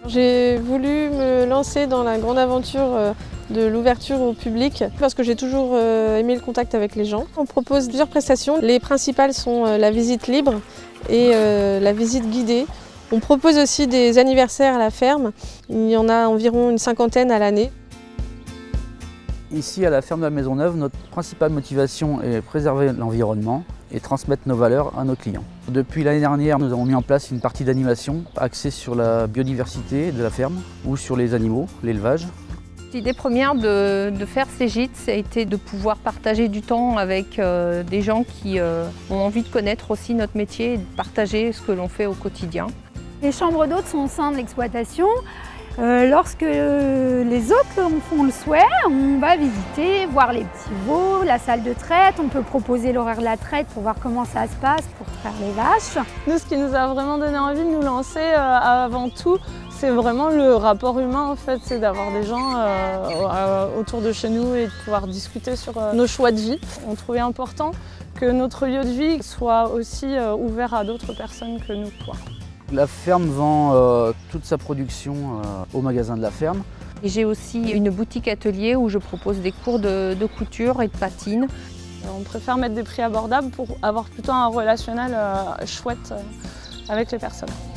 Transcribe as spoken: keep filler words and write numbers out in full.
J'ai voulu me lancer dans la grande aventure de l'ouverture au public parce que j'ai toujours aimé le contact avec les gens. On propose plusieurs prestations. Les principales sont la visite libre et la visite guidée. On propose aussi des anniversaires à la ferme. Il y en a environ une cinquantaine à l'année. Ici, à la ferme de la Maisonneuve, notre principale motivation est préserver l'environnement et transmettre nos valeurs à nos clients. Depuis l'année dernière, nous avons mis en place une partie d'animation axée sur la biodiversité de la ferme ou sur les animaux, l'élevage. L'idée première de, de faire ces gîtes, ça a été de pouvoir partager du temps avec euh, des gens qui euh, ont envie de connaître aussi notre métier et de partager ce que l'on fait au quotidien. Les chambres d'hôtes sont au sein de l'exploitation. Euh, lorsque euh, les hôtes en font le souhait, on va visiter, voir les petits veaux, la salle de traite. On peut proposer l'horaire de la traite pour voir comment ça se passe pour traire les vaches. Nous, ce qui nous a vraiment donné envie de nous lancer euh, avant tout, c'est vraiment le rapport humain en fait, c'est d'avoir des gens euh, autour de chez nous et de pouvoir discuter sur euh, nos choix de vie. On trouvait important que notre lieu de vie soit aussi euh, ouvert à d'autres personnes que nous. Quoi. La ferme vend euh, toute sa production euh, au magasin de la ferme. J'ai aussi une boutique atelier où je propose des cours de, de couture et de patine. On préfère mettre des prix abordables pour avoir plutôt un relationnel euh, chouette euh, avec les personnes.